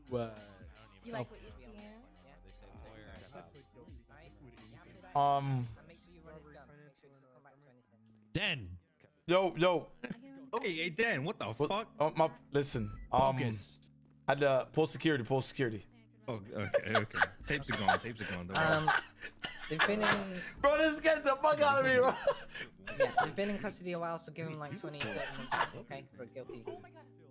What? You like what you hear? Make sure you run his gun. Make sure he doesn't come back to anything. Dan. Yo. Hey, Dan, what the fuck? Oh, listen. Focus. Pull security. Oh, okay. Tapes are gone. Don't worry. They've been in. Bro, just get the fuck out of me, bro. Yeah, they've been in custody a while, so give them like 20, 30 minutes, okay, for guilty. Oh my god.